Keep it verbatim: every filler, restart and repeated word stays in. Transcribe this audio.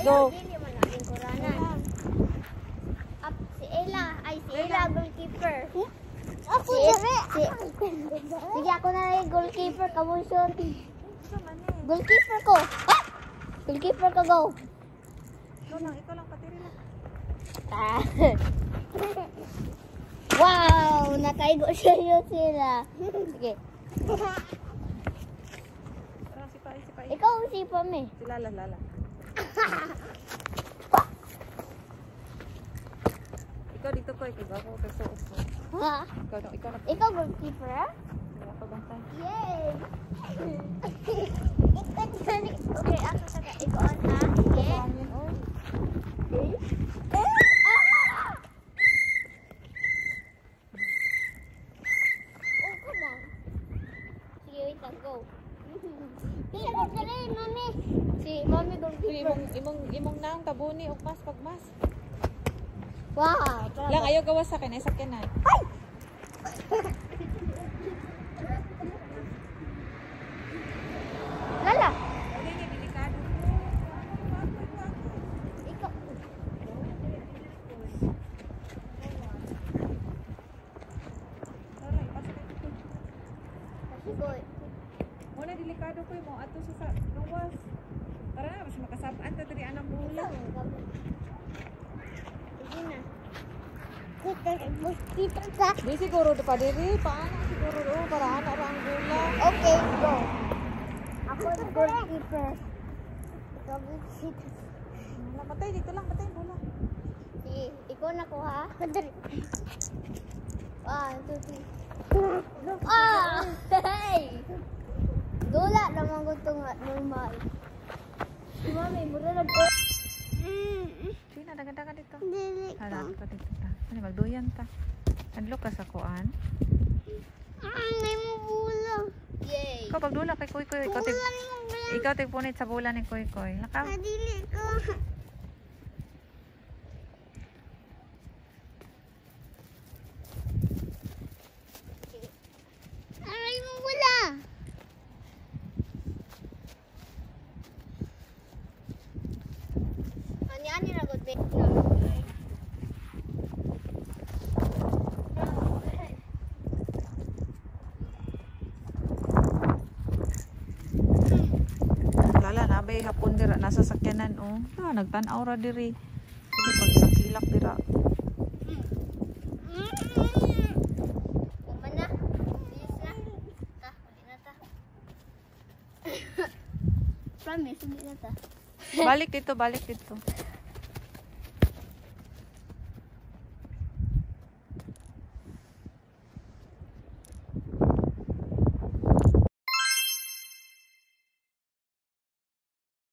Go. Dili man natin kuranan. Up si Ella. Ay, si Ella, goalkeeper. Ako Si, dere. si, sige, ako na lang yung goalkeeper. Kamu shot. Goalkeeper ko. Ah! Goalkeeper ko, go. Ikaw lang, ikaw lang, patiri lang. Ah. Wow! Nakaigo siya yun sila. Sige. Parang si Pai, si Pai. Ikaw si Pame. Si Lala, Lala. Ikaw dito ko, ikaw ako kasi uso. Ha? Ikaw na, ikaw na. Ikaw goalkeeper, ha? Wala pa bantay. Yay! Okay, ako sa ikaw on, ha? Sige. Ah! Oh, come on. Sige, wait lang, go. Sige, go ka rin, mami. Si mami Sige, goalkeeper. imong, imong, imong nang tabuni o mas pagmas. Wow! Lang, ayaw gawas sa akin, ay sa akin na. Lala! Hindi, hindi, delikado. Ikaw. Lala, ipasa ka dito. Sige. Muna, delikado ko yung mga ato sa sa gawas. Tara na, mas makasapaan ta diri anang bula. Sige na. Kita kita ka. Di siguro pa diri, paano siguro do para ana ra ang bula. Okay, go. Ako goalkeeper. Ikaw kita. Wala, patay dito lang, patay ang bula. Sige, ikaw na ko, ha? Dere. One, two, three. Ah! Hey! Dula naman ko itong normal. Si mami, mura na ko. Mm. Sige na, dagan-dagan dito. Dere Hala, ka. ito dito ta. Ano, magduyan ta. Adlo ka sa kuan. Angay mo bula. Yay! Ikaw pagdula kay Kuy Kuy, ikaw tig Bula ni mo bula. ikaw tig punit sa bulan ni Kuy Kuy. Lakaw. Adili ko. Angay mo bula. Ani-ani na ko, babe. Lala na bay hapon dira nasa sakyanan oh. Ah, nagtan-aw ra diri. Sige pagkilak dira. Kuman na. Bilis na. Ta, uli na ta. Promise, hindi na ta. Balik dito, balik dito.